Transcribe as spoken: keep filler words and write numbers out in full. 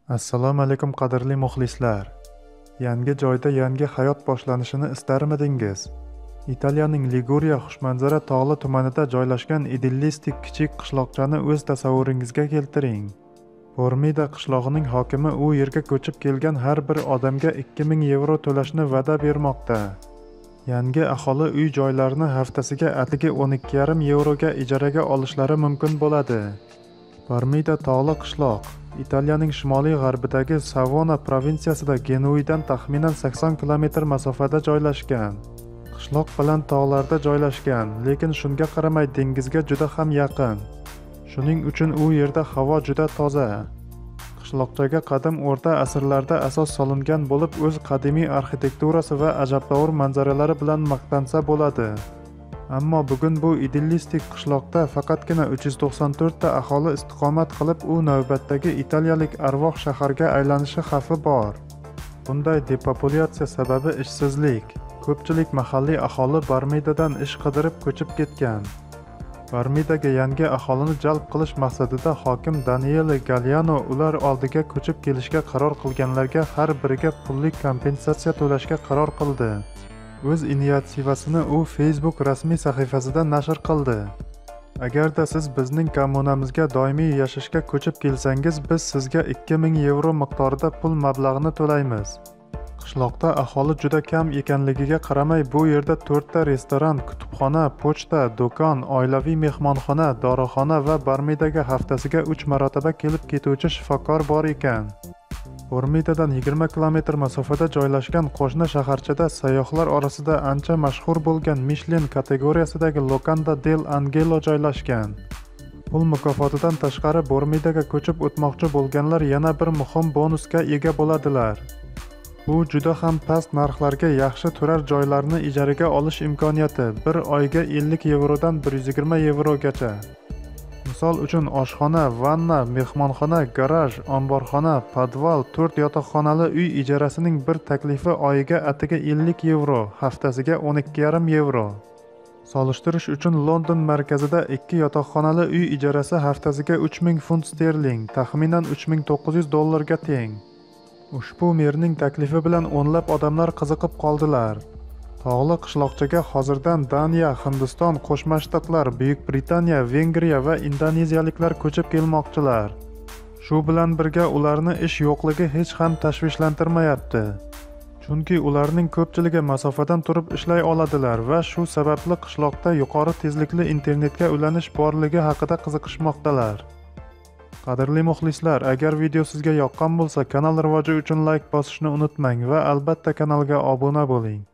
Assalomu alaykum qadrli muxlislar. Yangi joyda yangi hayot boshlanishini istarmidingiz? Italiyaning Liguriya xushmanzara tog'li tumanida joylashgan idillistik kichik qishloqchani o'z tasavvuringizga keltiring. Formida qishlog'ining hokimi u yerga ko'chib kelgan har bir odamga ikki ming yevro to'lashni va'da bermoqda. Yangi aholi uy joylarini haftasiga atigi o'n ikki yarim yevroga ijaraga olishlari mumkin bo'ladi. Formida tog'li qishloq Italiyaning shimoliy-g'arbidagi Savona provinsiyasida Genuidan taxminan sakson kilometr masofada joylashgan. Qishloq bilan tog'larda joylashgan, lekin shunga qaramay dengizga juda ham yaqin. Shuning uchun u yerda havo juda toza. Qishloqchaga qadim o'rta asrlarda asos solingan bo'lib, o'z qadimiy arxitekturasi va ajabtovur manzaralari bilan maqtansa bo'ladi. Ammo bugun bu idillistik qishloqda faqatgina uch yuz to'qson to'rt ta aholi istiqomat qilib, u navbatdagi italiyalik arvoh shaharga aylanishi xavfi bor. Bunday depopulyatsiya sababi ishsizlik. Ko'pchilik mahalliy aholi Barmidadan ish qidirib ko'chib ketgan. Barmidaga yangi aholini jalb qilish maqsadida hokim Daniele Galliano ular oldiga ko'chib kelishga qaror qilganlarga har biriga pullik kompensatsiya to'lashga qaror qildi. O'z initsiativasini u Facebook rasmiy sahifasida nashr qildi. Agarda siz bizning kommunamizga doimiy yashashga ko'chib kelsangiz, biz sizga ikki ming yevro miqdorida pul mablag'ini to'laymiz. Qishloqda aholi juda kam ekanligiga qaramay, bu yerda to'rt ta restoran, kutubxona, pochta, do'kon, oilaviy mehmonxona, dorixona va Barmidaga haftasiga uch marotaba kelib ketuvchi shifokor bor ekan. Formidadan yigirma kilometr masofada joylashgan qo'shni shaharchada sayyohlar orasida ancha mashhur bo'lgan Michelin kategoriyasidagi Locanda del Angelo joylashgan. Pul mukofotidan tashqari Formidaga ko'chib o'tmoqchi bo'lganlar yana bir muhim bonusga ega bo'ladilar. Bu juda ham past narxlarga yaxshi turar joylarni ijaraga olish imkoniyati, bir oyga ellik yevrodan bir yuz yigirma yevrogacha. Misol uchun oshxona, vanna, mehmonxona, garaj, omborxona, podval, to'rt yotoqxonali uy ijarasining bir taklifi oyiga atigi ellik yevro, haftasiga o'n ikki yarim yevro. Solishtirish uchun London markazida ikki yotoqxonali uy ijarasi haftasiga uch ming funt sterling, taxminan uch ming to'qqiz yuz dollarga teng. Ushbu merning taklifi bilan o'nlab odamlar qiziqib qoldilar. Tog'li qishloqchaga hozirdan Daniya, Hindiston, Qo'shma Shtatlar, Buyuk Britaniya, Vengriya va indoneziyaliklar ko'chib kelmoqchilar. Shu bilan birga ularni ish yo'qligi hech ham tashvishlantirmayapti. Chunki ularning ko'pchiligi masofadan turib ishlay oladilar va shu sababli qishloqda yuqori tezlikli internetga ulanish borligi haqida qiziqishmoqdalar. Qadrli muxlislar, agar video sizga yoqqan bo'lsa, kanal rivoji uchun like bosishni unutmang va albatta kanalga obuna bo'ling.